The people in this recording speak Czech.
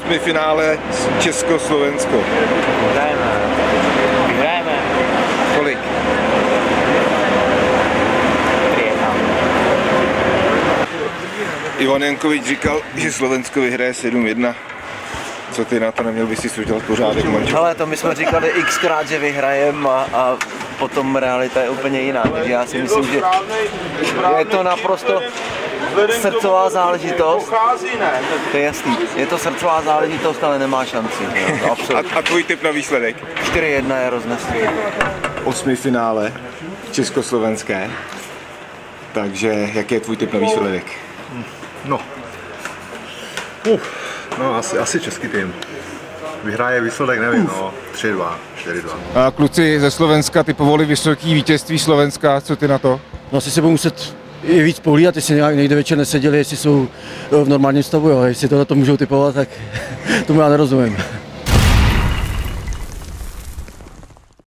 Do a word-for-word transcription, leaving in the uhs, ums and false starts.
osmi finále Česko-Slovensko. Vyhrajeme. Vyhrajeme. Kolik? tři jedna. Ivan Jankovič říkal, že Slovensko vyhraje sedm jedna. Co ty na to, neměl bys si udělat pořádek, manžel? Ale to my jsme říkali xkrát, že vyhrajeme a, a potom realita je úplně jiná. Takže já si myslím, že je to naprosto srdcová záležitost. To je jasný. Je to srdcová záležitost, ale nemá šanci. A, a tvůj tip na výsledek? čtyři jedna je rozneslý. Osmi finále československé. Takže jaký je tvůj tip na výsledek? No. Uf, no asi, asi český tým. Vyhraje výsledek, nevím, Uf. no, tři dva, čtyři dva. A kluci ze Slovenska typovali vysoký vítězství Slovenska, co ty na to? No asi se budou muset i víc pohlídat, jestli nějak někde večer neseděli, jestli jsou v normálním stavu, jo. Jestli tohle to můžou typovat, tak tomu já nerozumím.